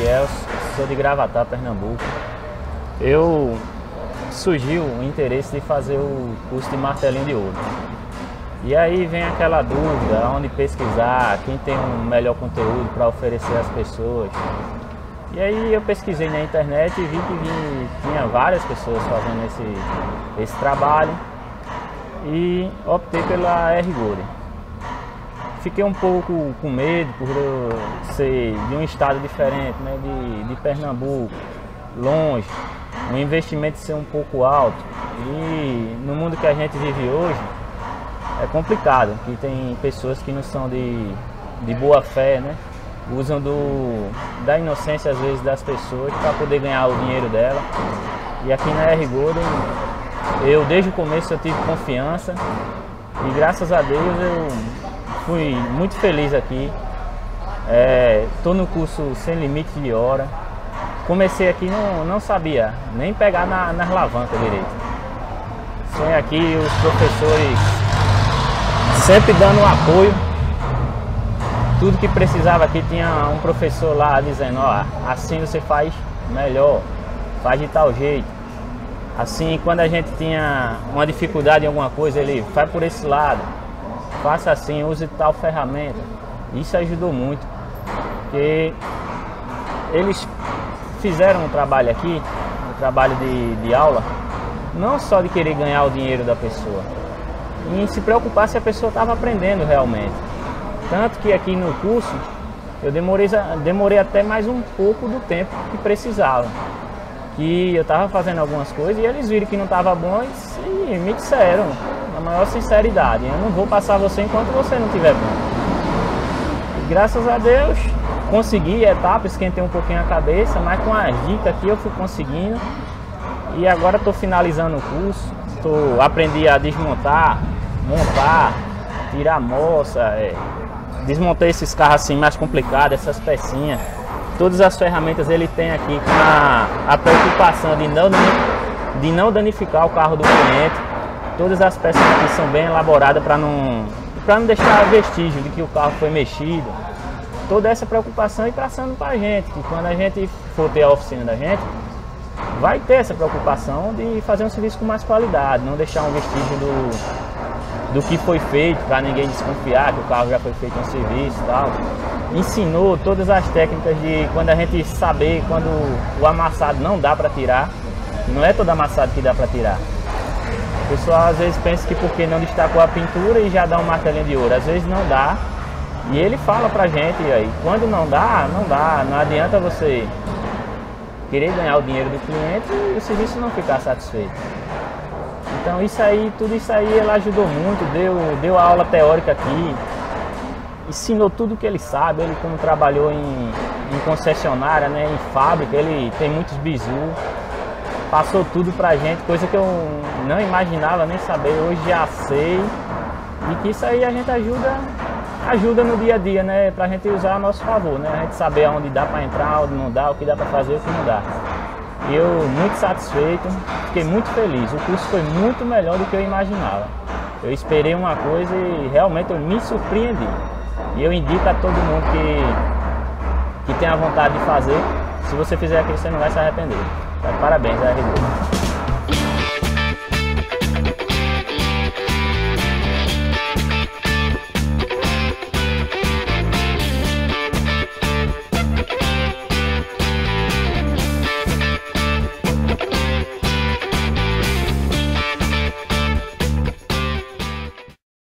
Fiel, sou de Gravatá, Pernambuco. Surgiu o interesse de fazer o curso de martelinho de ouro. E aí vem aquela dúvida, onde pesquisar, quem tem um melhor conteúdo para oferecer às pessoas. E aí eu pesquisei na internet e vi que tinha várias pessoas fazendo esse trabalho e optei pela R-Gode. Fiquei um pouco com medo por eu ser de um estado diferente, né, de Pernambuco, longe, o investimento ser um pouco alto. E no mundo que a gente vive hoje é complicado, que tem pessoas que não são de boa fé, né, usam da inocência às vezes das pessoas para poder ganhar o dinheiro dela. E aqui na R-Gode, eu desde o começo eu tive confiança e graças a Deus eu fui muito feliz aqui. Estou no curso sem limite de hora. Comecei aqui, não sabia nem pegar nas alavancas direito. Sem aqui os professores sempre dando um apoio. Tudo que precisava aqui tinha um professor lá dizendo, ó, assim você faz melhor, faz de tal jeito. Assim, quando a gente tinha uma dificuldade em alguma coisa, ele vai por esse lado, faça assim, use tal ferramenta. Isso ajudou muito, porque eles fizeram um trabalho aqui, um trabalho de aula, não só de querer ganhar o dinheiro da pessoa, e se preocupar se a pessoa estava aprendendo realmente. Tanto que aqui no curso eu demorei até mais um pouco do tempo que precisava. Que eu estava fazendo algumas coisas e eles viram que não estava bom e me disseram, na maior sinceridade, eu não vou passar você enquanto você não estiver bom. E graças a Deus consegui etapas, esquentei um pouquinho a cabeça, mas com as dicas aqui eu fui conseguindo. E agora estou finalizando o curso, aprendi a desmontar, montar, tirar moça, desmontei esses carros assim mais complicados, essas pecinhas. Todas as ferramentas ele tem aqui com a preocupação de não danificar o carro do cliente. Todas as peças aqui são bem elaboradas para não deixar vestígio de que o carro foi mexido. Toda essa preocupação e passando para a gente, que quando a gente for ter a oficina da gente, vai ter essa preocupação de fazer um serviço com mais qualidade, não deixar um vestígio do que foi feito, para ninguém desconfiar que o carro já foi feito um serviço e tal. Ensinou todas as técnicas de quando a gente saber quando o amassado não dá para tirar, não é todo amassado que dá para tirar. O pessoal às vezes pensa que porque não destacou a pintura e já dá um martelinho de ouro, às vezes não dá. E ele fala pra gente aí, quando não dá, não adianta você querer ganhar o dinheiro do cliente e o serviço não ficar satisfeito. Então tudo isso aí ele ajudou muito, deu a aula teórica aqui, ensinou tudo que ele sabe. Ele como trabalhou em concessionária, né, em fábrica, ele tem muitos bizus, passou tudo pra gente, coisa que eu não imaginava nem saber, hoje já sei. E que isso aí a gente ajuda no dia a dia, né, pra gente usar a nosso favor, né, a gente saber onde dá pra entrar, onde não dá, o que dá pra fazer, o que não dá. Eu muito satisfeito, fiquei muito feliz, o curso foi muito melhor do que eu imaginava. Eu esperei uma coisa e realmente eu me surpreendi. E eu indico a todo mundo que tem a vontade de fazer, se você fizer aquilo você não vai se arrepender. Então, parabéns, R-Gode.